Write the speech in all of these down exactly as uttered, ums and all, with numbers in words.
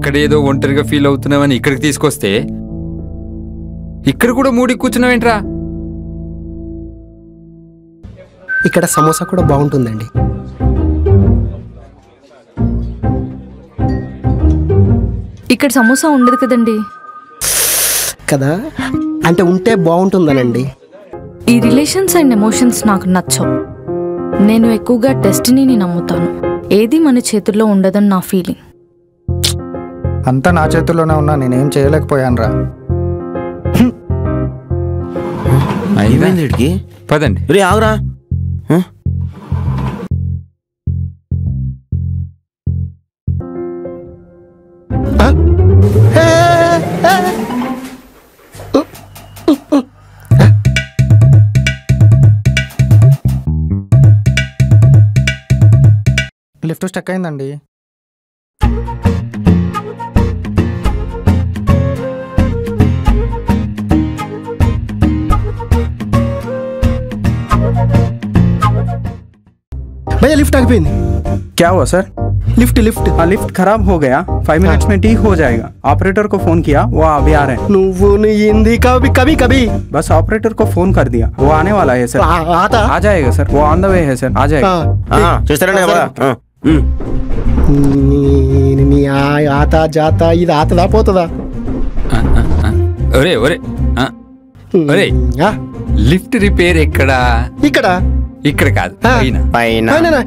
అక్కడేదో ఒంటరిగా ఫీల్ అవుతున్నావని ఇక్కడికి తీసుకొస్తే ఇక్కడ కూడా మూడికి కూర్చున్నావేంట్రా? ఇక్కడ సమోసా కూడా బాగుంటుందండి. ఇక్కడ సమోసా ఉండదు కదండి. కదా, అంటే ఉంటే బాగుంటుందనండి. ఈ రిలేషన్స్ అండ్ ఎమోషన్స్ నాకు నచ్చవు. నేను ఎక్కువగా డెస్టినీని నమ్ముతాను. ఏది మన చేతుల్లో ఉండదని నా ఫీలింగ్. అంతా నా చేతుల్లోనే ఉన్నా నేనేం చేయలేకపోయాను రా. అయిపోయింది. పదండి. రే ఆగురా. లిఫ్ట్ స్టక్ అయిందండి. भैया लिफ्ट आगे पेन क्या हुआ सर? लिफ्ट लिफ्ट हाँ लिफ्ट खराब हो गया, फाइव मिनट्स में ठीक हो जाएगा. ऑपरेटर को फोन किया, वो अभी आ रहे हैं. నువ్వు हिंदी कभी कभी कभी बस ऑपरेटर को फोन कर दिया, वो आने वाला है सर. आता आ जाएगा सर, वो ऑन द वे है सर, आ जाएगा. చేస్తారండి నీ ఆతా జాతా ఇది ఆతదా పోతుందా? ఒరే ఒరే ఒరే, లిఫ్ట్ రిపేర్ ఎక్కడా? ఇక్కడ ఇక్కడ కాదు, పైన పైన.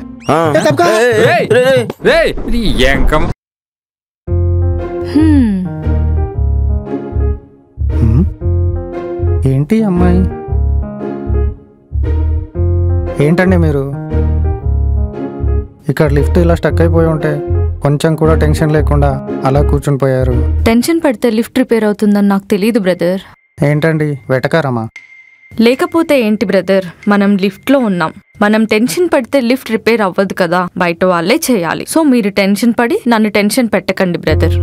ఏంటి అమ్మాయి? ఏంటండి మీరు? ఇక్కడ లిఫ్ట్ ఇలా స్టక్ అయిపోయి ఉంటే కొంచెం కూడా టెన్షన్ లేకుండా అలా కూర్చుని పోయారు. టెన్షన్ పడితే లిఫ్ట్ రిపేర్ అవుతుందని నాకు తెలియదు బ్రదర్. ఏంటండి వెటకారమా? లేకపోతే ఏంటి బ్రదర్, మనం లిఫ్ట్లో ఉన్నాం. మనం టెన్షన్ పడితే లిఫ్ట్ రిపేర్ అవ్వదు కదా, బయట వాళ్ళే చేయాలి. సో మీరు టెన్షన్ పడి నన్ను టెన్షన్ పెట్టకండి బ్రదర్.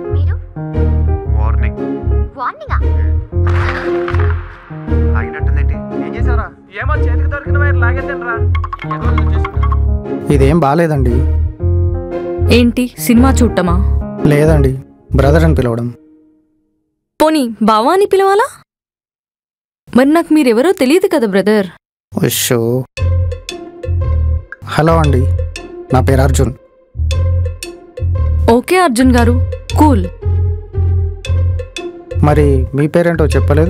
ఇదేం బాలేదండి. ఏంటి సినిమా చూడటమా? లేదండి, బ్రదర్ అని పిలవడం. పోనీ బావా అని పిలవాలా? మరి నాకు మీరెవరో తెలియదు కదా బ్రదర్. ఓషో, హలో అండి, నా పేరు అర్జున్. ఓకే అర్జున్ గారు, కూల్. మరి మీ పేరేంటో చెప్పలేదు?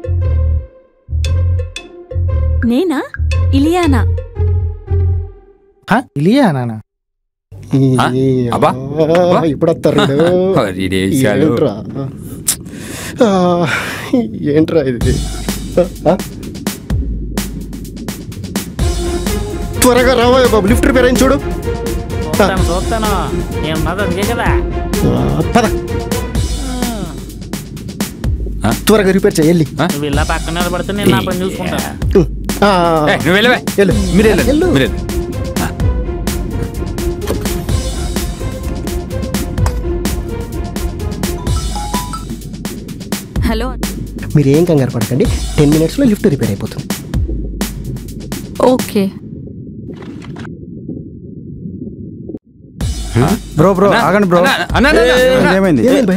నేనా? ఇలియానా. ఇలియానా? ఇప్పుడు వస్తారు ఏంట్రా ఇది? త్వరగా రావోయ్ బాబు, లిఫ్ట్ రిపేర్ అయింది చూడు. పద త్వరగా రిపేర్ చేయాలి. హలో, మీరు ఏం కంగారు పడకండి, టెన్ మినిట్స్లో లిఫ్ట్ రిపేర్ అయిపోతుంది. ఓకే బ్రో బ్రో ఆగండి బ్రో. ఏమైంది?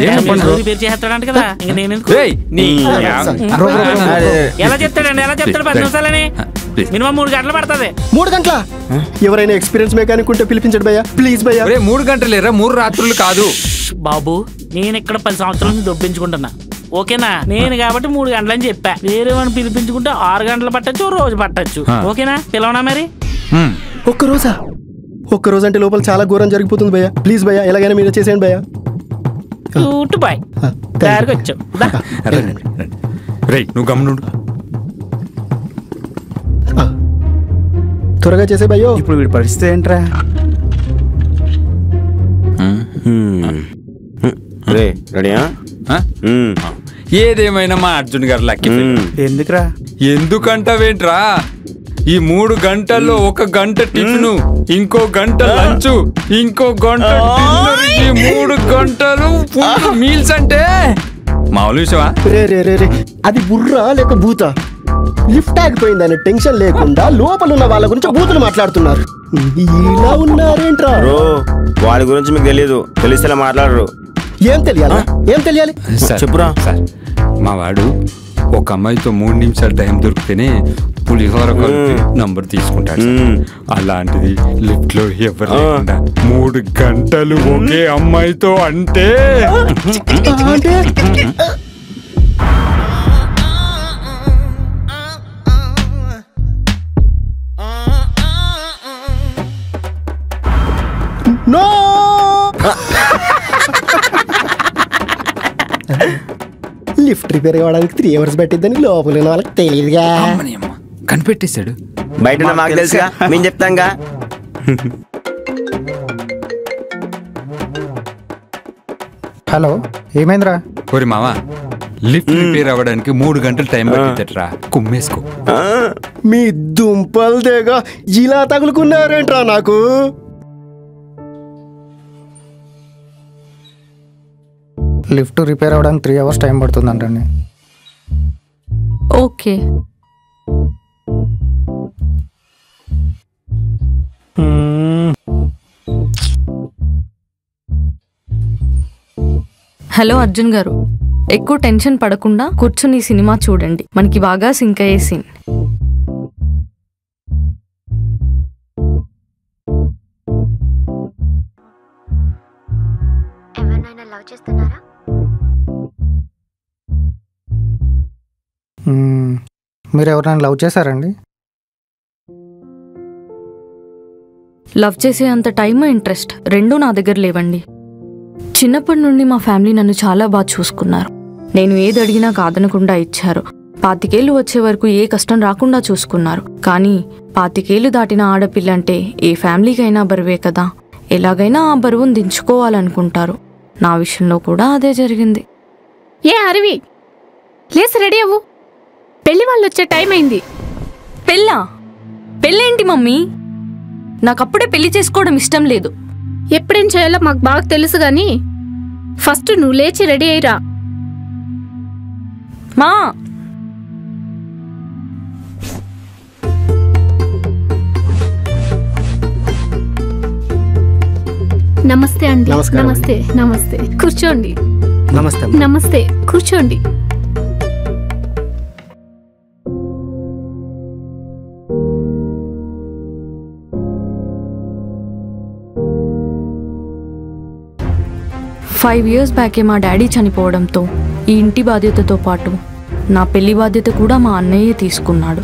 ఎలా చెప్తాడండి? ఎలా చెప్తాడు? పది నిమిషాలని మినిమం మూడు గంటలు పడుతుంది. మూడు గంటల? ఎవరైనా ఎక్స్పీరియన్స్ మెకానిక్ ఉంటే పిలిపించండి భయ్యా, ప్లీజ్ భయ్యా. మూడు గంటలు లేరా, మూడు రాత్రులు కాదు బాబు. నేను ఇక్కడ పది సంవత్సరాల నుంచి దొబ్బించుకుంటున్నా, ఓకేనా? నేను కాబట్టి మూడు గంటలని చెప్పా. వేరే వాడిని పిలిపించుకుంటే ఆరు గంటలు పట్టచ్చు, రోజు పట్టచ్చు, ఓకేనా? పిలవనా మరి? ఒక్క రోజా? ఒక్క రోజు అంటే లోపల చాలా ఘోరం జరిగిపోతుంది భయ్యా, ప్లీజ్ భయ్యా, ఎలాగైనా మీరు చేసేయండి భయ్యా. బాయ్, తయారుగా వచ్చావు. నువ్వు గమనుడు, త్వరగా చేసే భయ్యో. ఇప్పుడు వీడి పరిస్థితి ఏంట్రా? రెడీయా? ఏదేమైనా మా అర్జున్ గారు లక్కీ. ఎందుకురా? ఎందుకంటావేంట్రా? ఈ మూడు గంటల్లో ఒక గంట టిఫిన్, ఇంకో గంట లంచ్, ఇంకో గంట డిన్నర్, ఈ మూడు గంటలు మీల్స్ అంటే మామూలు విషయమా? రే రే రే రే అది బుర్రా లేక భూత? లిఫ్ట్ ఆగిపోయిందని టెన్షన్ లేకుండా లోపల ఉన్న వాళ్ళ గురించి బూతులు మాట్లాడుతున్నారు. ఇలా ఉన్నారేంట్రా? వాడి గురించి మీకు తెలియదు, తెలిసేలా మాట్లాడరు. ఏం తెలియాలి ఏం తెలియాలి సార్ చెప్పురా. సార్ మా వాడు ఒక అమ్మాయితో మూడు నిమిషాలు టైం దొరికితేనే పులిహోర కలిపి నంబర్ తీసుకుంటాడు సార్. మ్మ్. అలాంటిది లిఫ్ట్ లో ఎవరు లేకుండా మూడు గంటలు ఒకే అమ్మాయితో అంటే అంటే నో లిఫ్ట్ రిపేర్ కావడానికి త్రీ అవర్స్ పెట్టిద్దని లోపల ఉన్న వాళ్ళకి తెలియదుగా. అమ్మని అమ్మ, కనిపెట్టేశాడు. బయట ఉన్న మాకు తెలుసుగా, మేము చెప్తాంగా. హలో ఏమైందిరా? ఓరి మావా, లిఫ్ట్ రిపేర్ అవ్వడానికి మూడు గంటలు టైం పట్టిద్దట్రా. కుమ్మేసుకో. ఆ, మీ దుంపలు దేగా ఇలా తగులుకున్నారేంట్రా నాకు? లిఫ్ట్ రిపేర్ అవ్వడానికి త్రీ అవర్స్ టైం పడుతుందంటండి. ఓకే. హలో అర్జున్ గారు, ఎక్కువ టెన్షన్ పడకుండా కూర్చుని సినిమా చూడండి. మనకి బాగా సింక్ అయ్యే సీన్. ఎవరినైనా లవ్ చేస్తున్నారా? మ్మ్. మీరు ఎవరైనా లవ్ చేశారండి? లవ్ చేసే అంత టైమ్ ఇంట్రెస్ట్ రెండూ నా దగ్గర లేవండి. చిన్నప్పటి నుండి మా ఫ్యామిలీ నన్ను చాలా బాగా చూసుకున్నారు. నేను ఏది అడిగినా కాదనకుండా ఇచ్చారు. పాతికేళ్ళు వచ్చే వరకు ఏ కష్టం రాకుండా చూసుకున్నారు. కానీ పాతికేళ్ళు దాటిన ఆడపిల్ల అంటే ఏ ఫ్యామిలీకైనా బరువే కదా. ఎలాగైనా ఆ బరువును దించుకోవాలనుకుంటారు. నా విషయంలో కూడా అదే జరిగింది. ఏ అరవి, లేసి రెడీ అవ్వు, పెళ్లి వాళ్ళు వచ్చే టైం అయింది. పెళ్ళా? పెళ్ళేంటి మమ్మీ? నాకప్పుడే పెళ్లి చేసుకోవడం ఇష్టం లేదు. ఎప్పుడేం చేయాలో మాకు బాగా తెలుసు గాని ఫస్ట్ నువ్వు లేచి రెడీ అయ్యిరా. మా నమస్తే అండి. నమస్కారం నమస్తే నమస్తే కూర్చోండి. నమస్తే. నమస్తే కూర్చోండి. ఫైవ్ ఇయర్స్ బ్యాకే మా డాడీ చనిపోవడంతో ఈ ఇంటి బాధ్యతతో పాటు నా పెళ్లి బాధ్యత కూడా మా అన్నయ్యే తీసుకున్నాడు.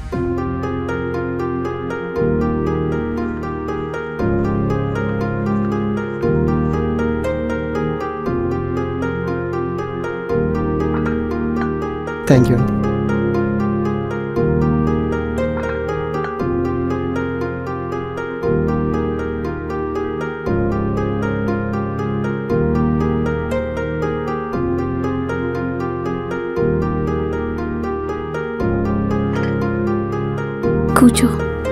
Thank you. కూర్చో.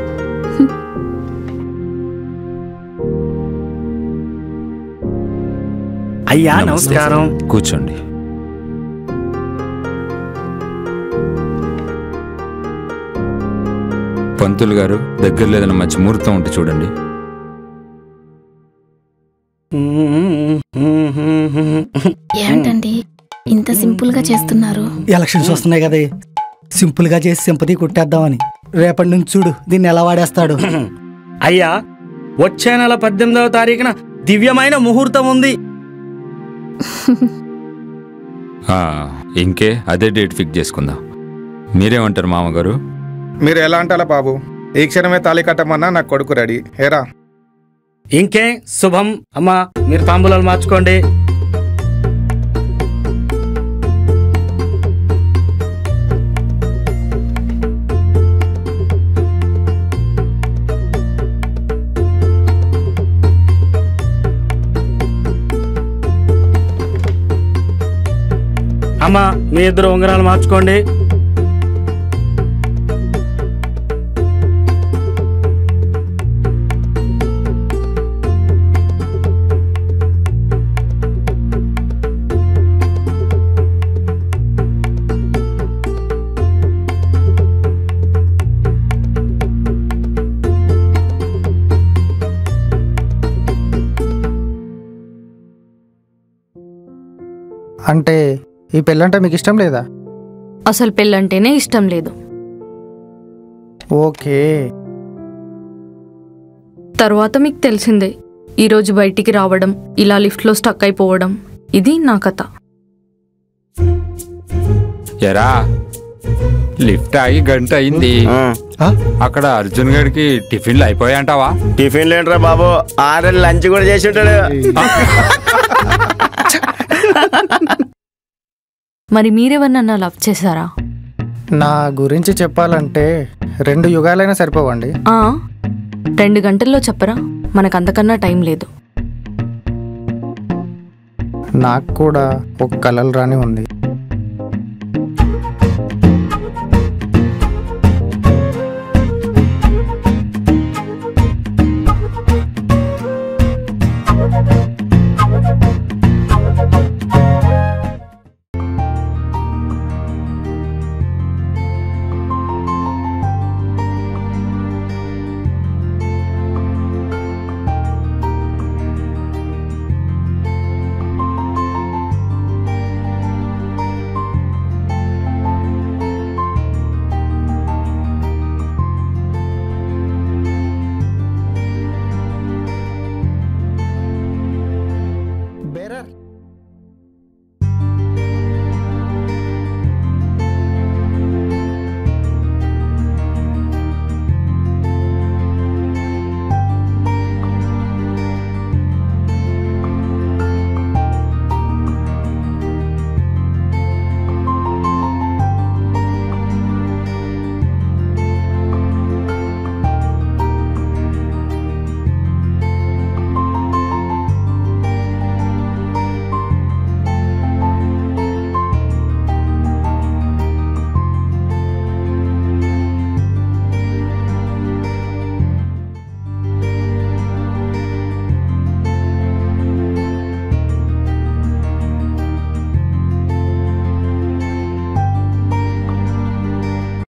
అయ్యా నమస్కారం. కూర్చోండి. పంతులు గారు, దగ్గర లేదన్న మంచి ముహూర్తం ఉంటే చూడండి. ఏంటండి ఇంత సింపుల్ గా చేస్తున్నారు? ఎలక్షన్స్ వస్తున్నాయి కదా, సింపుల్ గా చేసి సింపతి కొట్టేద్దామని. రేపటి నుంచి చూడు దీన్ని ఎలా వాడేస్తాడు. అయ్యా, వచ్చే నెల పద్దెనిమిదవ తారీఖున దివ్యమైన ముహూర్తం ఉంది. ఆ, ఇంకే అదే డేట్ ఫిక్స్ చేసుకుందాం. మీరేమంటారు మామగారు? మీరు ఎలా అంటారా బాబు? ఈ క్షణమే తాళి కట్టమన్నా నా కొడుకు రెడీ. ఏరా ఇంకే శుభం. అమ్మా, మీరు తాంబూలాలు మార్చుకోండి. అమ్మా, మీ ఇద్దరు ఉంగరాలు మార్చుకోండి. అంటే ఈ పెళ్ళంటే మీకు ఇష్టం లేదా? అసలు పెళ్ళంటేనే ఇష్టం లేదు. ఓకే. తర్వాత మీకు తెలిసిందే, ఈరోజు బయటికి రావడం, ఇలా లిఫ్ట్లో స్టక్ అయిపోవడం, ఇది నా కథ. ఎరా లిఫ్ట్ ఆగి గంట అయింది, అక్కడ అర్జున్ గడికి టిఫిన్లు అయిపోయాయంటావా? టిఫిన్ ఏంట్రా బాబు, ఆరు లంచ్ కూడా చేసి ఉంటాడు. మరి మీరెవరన్నా లవ్ చేశారా? నా గురించి చెప్పాలంటే రెండు యుగాలైనా సరిపోవండి. ఆ, రెండు గంటల్లో చెప్పరా, మనకు అంతకన్నా టైం లేదు. నాకు కూడా ఒక కలలు రాని ఉంది.